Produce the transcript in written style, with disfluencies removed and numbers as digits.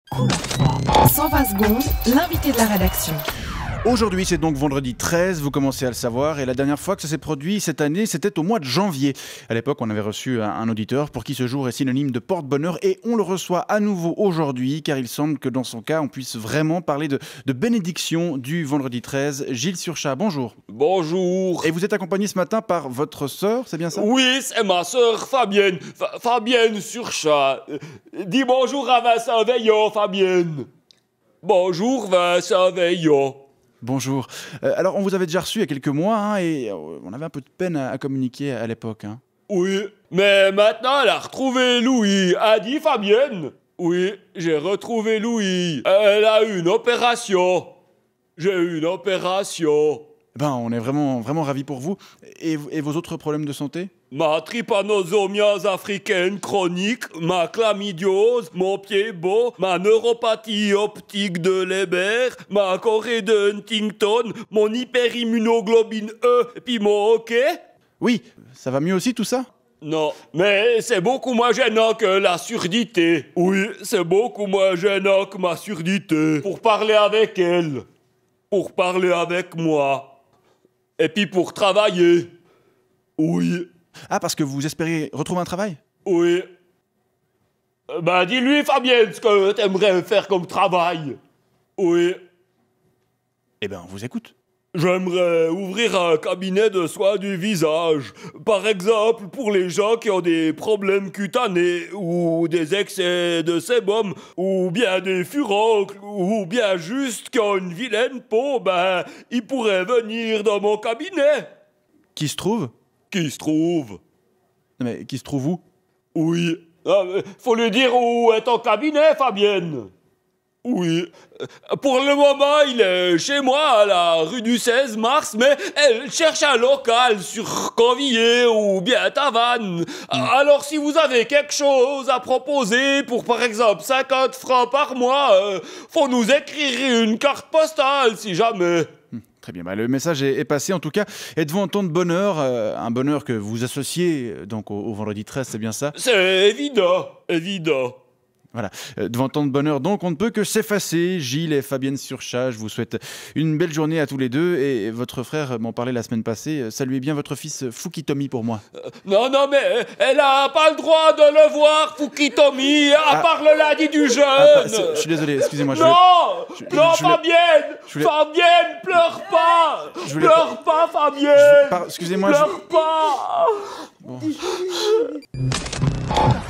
120 secondes, l'invité de la rédaction. Aujourd'hui, c'est donc vendredi 13, vous commencez à le savoir, et la dernière fois que ça s'est produit cette année, c'était au mois de janvier. À l'époque, on avait reçu un auditeur pour qui ce jour est synonyme de porte-bonheur, et on le reçoit à nouveau aujourd'hui, car il semble que dans son cas, on puisse vraiment parler de bénédiction du vendredi 13. Gilles Surchat, bonjour. Bonjour. Et vous êtes accompagné ce matin par votre sœur, c'est bien ça? Oui, c'est ma sœur Fabienne. Fabienne Surchat. Dis bonjour à Vincent Veillon, Fabienne. Bonjour Vincent Veillon. Bonjour. Alors, on vous avait déjà reçu il y a quelques mois, et on avait un peu de peine à communiquer à l'époque. Oui, mais maintenant elle a retrouvé Louis. A dit Fabienne? Oui, j'ai retrouvé Louis. Elle a eu une opération. J'ai eu une opération. On est vraiment ravis pour vous. Et vos autres problèmes de santé? Ma trypanosomiase africaine chronique, ma chlamydiose, mon pied beau, ma neuropathie optique de Leber, ma corée de Huntington, mon hyperimmunoglobine E, puis mon hockey. Oui, ça va mieux aussi tout ça? Non, mais c'est beaucoup moins gênant que la surdité. Oui, c'est beaucoup moins gênant que ma surdité. Pour parler avec elle, pour parler avec moi, et puis pour travailler. Oui. Ah, parce que vous espérez retrouver un travail? Oui. Dis-lui, Fabienne, ce que t'aimerais faire comme travail. Oui. On vous écoute. J'aimerais ouvrir un cabinet de soins du visage. Par exemple, pour les gens qui ont des problèmes cutanés, ou des excès de sébum, ou bien des furoncles, ou bien juste qui ont une vilaine peau, ils pourraient venir dans mon cabinet. Qui se trouve? Qui se trouve? Mais qui se trouve où? Oui. Faut lui dire où est ton cabinet, Fabienne. Oui. Pour le moment, il est chez moi, à la rue du 16 mars, mais elle cherche un local sur Convier ou bien Tavannes. Alors, si vous avez quelque chose à proposer pour, par exemple, 50 francs par mois, faut nous écrire une carte postale, si jamais. Très bien, le message est passé en tout cas. Êtes-vous en temps de bonheur, un bonheur que vous associez donc au vendredi 13, c'est bien ça? C'est évident, évident. Voilà, devant tant de bonheur donc, on ne peut que s'effacer. Gilles et Fabienne Surchat, je vous souhaite une belle journée à tous les deux. Et votre frère m'en parlait la semaine passée. Saluez bien votre fils Fukitomi pour moi. Non, mais elle a pas le droit de le voir, Fukitomi, à part le lundi du jeûne. Je suis désolé, excusez-moi. Fabienne, Fabienne, pleure pas. Pleure pas, Fabienne. Excusez-moi. Pleure pas. Bon.